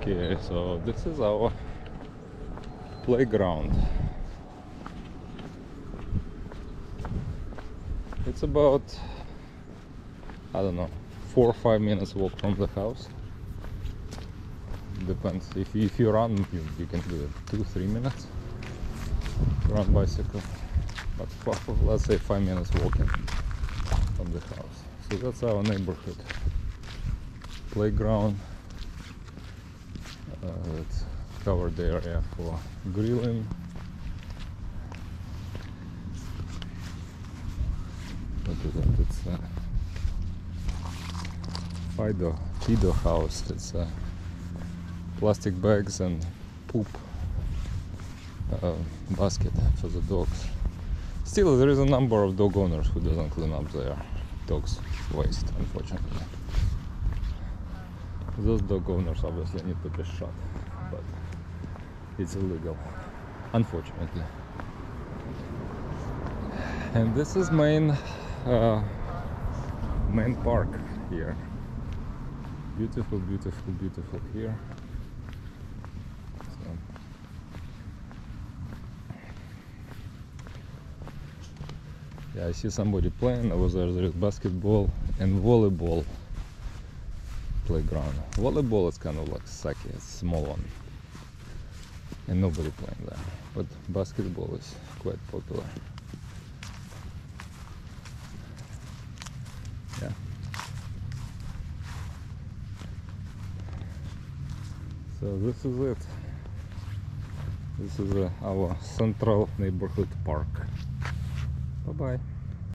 Okay, so this is our playground. It's about, I don't know, 4 or 5 minutes walk from the house. Depends. If you run, you can do it 2-3 minutes. Run bicycle, but let's say 5 minutes walking from the house. So that's our neighborhood playground. It's covered area for grilling. Look at that, it's a Fido house. It's plastic bags and poop basket for the dogs. Still, there is a number of dog owners who doesn't clean up their dogs' waste, unfortunately. Those dog owners obviously need to be shot, but it's illegal, unfortunately. And this is main park here. Beautiful, beautiful, beautiful here. So, yeah, I see somebody playing over there. There is basketball and volleyball playground. Volleyball is kind of like sake, it's a small one, and nobody playing there. But basketball is quite popular. Yeah. So this is it. This is our central neighborhood park. Bye bye.